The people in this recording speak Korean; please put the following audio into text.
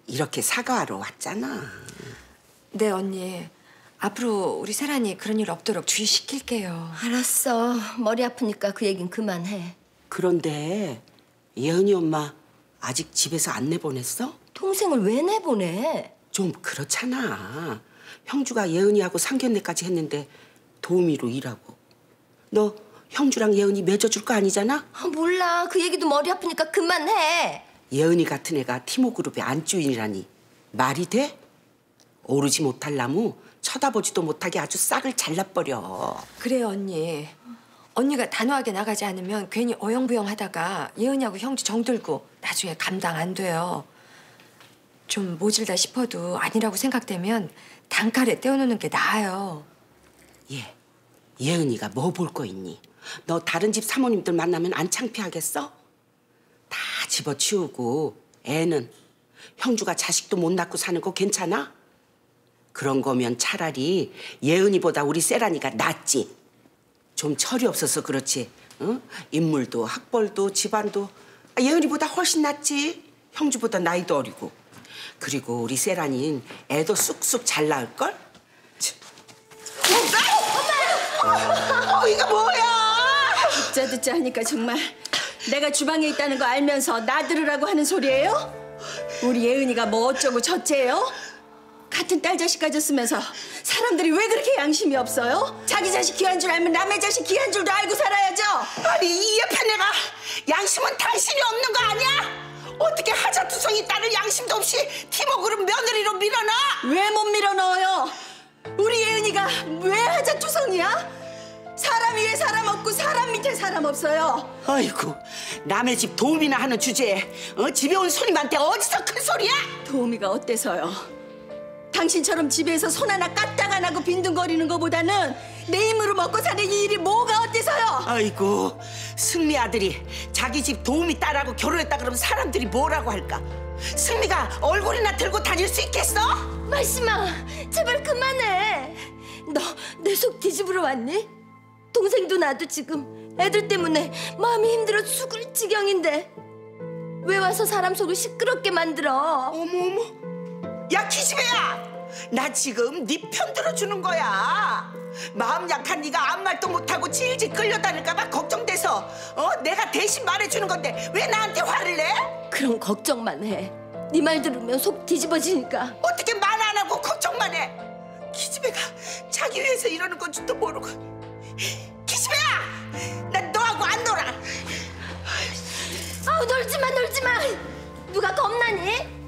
이렇게 사과하러 왔잖아. 네, 언니. 앞으로 우리 세란이 그런 일 없도록 주의시킬게요. 알았어. 머리 아프니까 그 얘긴 그만해. 그런데 예은이 엄마 아직 집에서 안 내보냈어? 동생을 왜 내보내? 좀 그렇잖아. 형주가 예은이하고 상견례까지 했는데 도우미로 일하고. 너 형주랑 예은이 맺어줄 거 아니잖아? 몰라. 그 얘기도 머리 아프니까 그만해. 예은이 같은 애가 티모그룹의 안주인이라니 말이 돼? 오르지 못할 나무 쳐다보지도 못하게 아주 싹을 잘라버려. 그래요, 언니. 언니가 단호하게 나가지 않으면 괜히 어영부영하다가 예은이하고 형주 정들고 나중에 감당 안 돼요. 좀 모질다 싶어도 아니라고 생각되면 단칼에 떼어놓는 게 나아요. 예은이가 뭐 볼 거 있니? 너 다른 집 사모님들 만나면 안 창피하겠어? 다 집어치우고 애는 형주가 자식도 못 낳고 사는 거 괜찮아? 그런 거면 차라리 예은이보다 우리 세란이가 낫지. 좀 철이 없어서 그렇지. 응? 인물도 학벌도 집안도 예은이보다 훨씬 낫지. 형주보다 나이도 어리고. 그리고 우리 세란이는 애도 쑥쑥 잘 낳을걸? 이거 뭐야? 듣자 하니까 정말 내가 주방에 있다는 거 알면서 나들으라고 하는 소리예요? 우리 예은이가 뭐 어쩌고 저째요? 같은 딸 자식 가졌으면서 사람들이 왜 그렇게 양심이 없어요? 자기 자식 귀한 줄 알면 남의 자식 귀한 줄도 알고 살아야죠. 아니 이 옆에 내가 양심은 당신이 없는 거 아니야? 어떻게 하자투성이 딸을 양심도 없이 티모그룹 며느리로 밀어넣어? 왜 못 밀어넣어요? 우리 예은이가 왜 하자투성이야? 사람 위에 사람 없고 사람 밑에 사람 없어요. 아이고 남의 집 도우미나 하는 주제에 집에 온 손님한테 어디서 큰 소리야? 도우미가 어때서요? 당신처럼 집에서 손 하나 까딱 안 하고 빈둥거리는 것보다는 내 힘으로 먹고 사는 이 일이 뭐가 어때서요? 아이고 승미 아들이 자기 집 도우미 딸하고 결혼했다 그러면 사람들이 뭐라고 할까? 승미가 얼굴이나 들고 다닐 수 있겠어? 말씀아, 제발 그만해. 너 내 속 뒤집으러 왔니? 동생도 나도 지금 애들 때문에 마음이 힘들어 죽을 지경인데 왜 와서 사람 속을 시끄럽게 만들어? 어머 야 기집애야, 나 지금 네 편 들어주는 거야. 마음 약한 네가 아무 말도 못하고 질질 끌려다닐까 봐 걱정돼서 내가 대신 말해주는 건데 왜 나한테 화를 내? 그럼 걱정만 해. 네 말 들으면 속 뒤집어지니까. 어떻게 말 안 하고 걱정만 해? 기집애가 자기 위해서 이러는 건 줄도 모르고. 기집애야, 난 너하고 안 놀아. 아우 놀지 마. 누가 겁나니?